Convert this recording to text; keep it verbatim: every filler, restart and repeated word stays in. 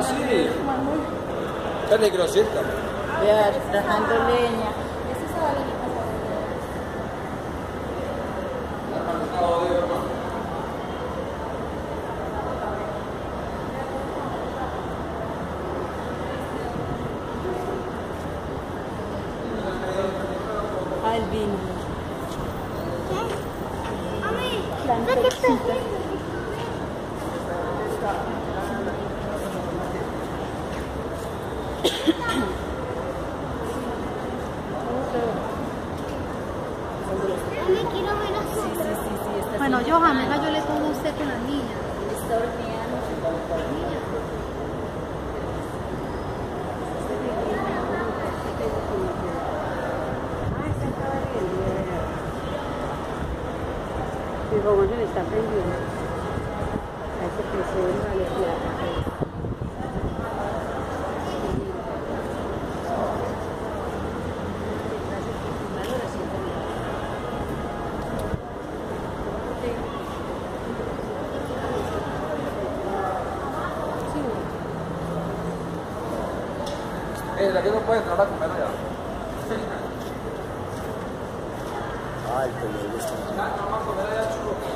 sí. Peligrosita. Vea, trajando leña. Al vino. Bueno, Johan, venga, yo le pongo a usted con la niña. Está horneando. Mi fogón se le está prendiendo. A ese precio de la alergia. Eh, la que no puede entrar a comer allá. Ay, pero me gusta.